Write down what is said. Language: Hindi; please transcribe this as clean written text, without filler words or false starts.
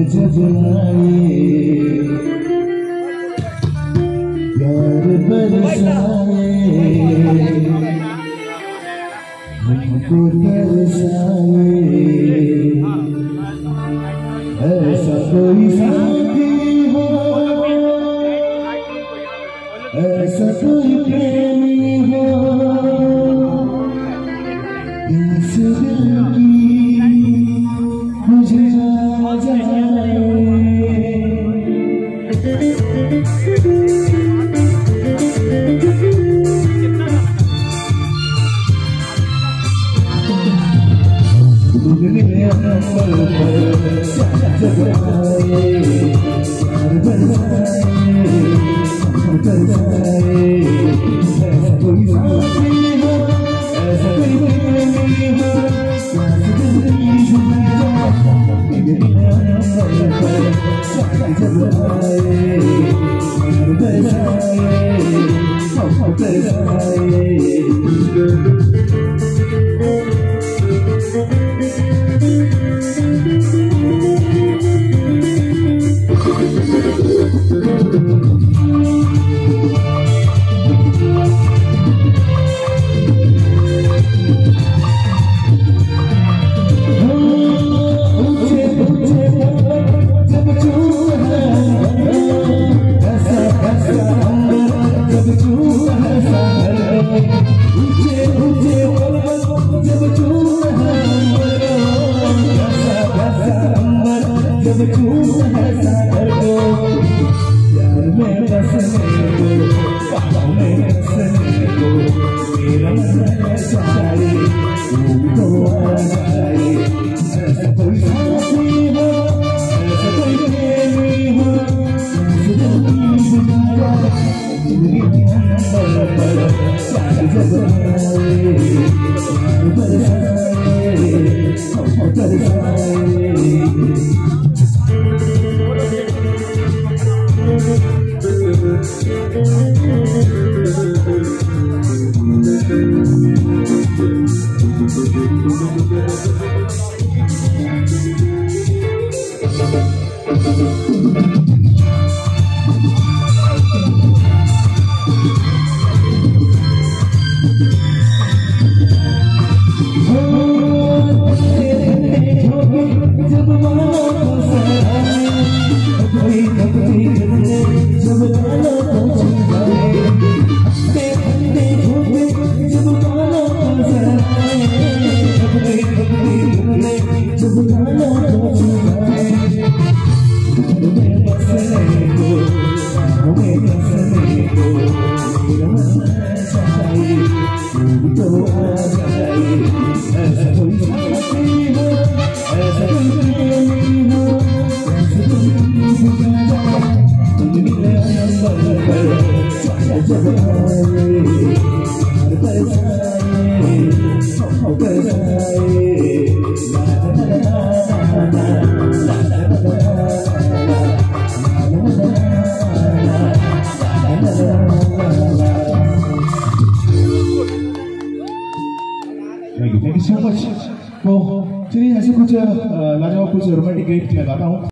जब आए प्यार बरसाए हमको तरसाए ऐसा कोई साथी हो ऐसा कोई प्रेमी हो इस दिल की मुझे आ जाए प्यार में बसने को पापों में बसने को मेरा मन चाहे तो आ जाए ऐसा कोई साथी हो ऐसा कोई प्रेमी हो जिंदगी पर प्यार जब आए बरसाए हमको तरसाए Thank you so much. तो चलिए ऐसे कुछ लाजवाब कुछ रोमांटिक गीत मैं गाता हूँ।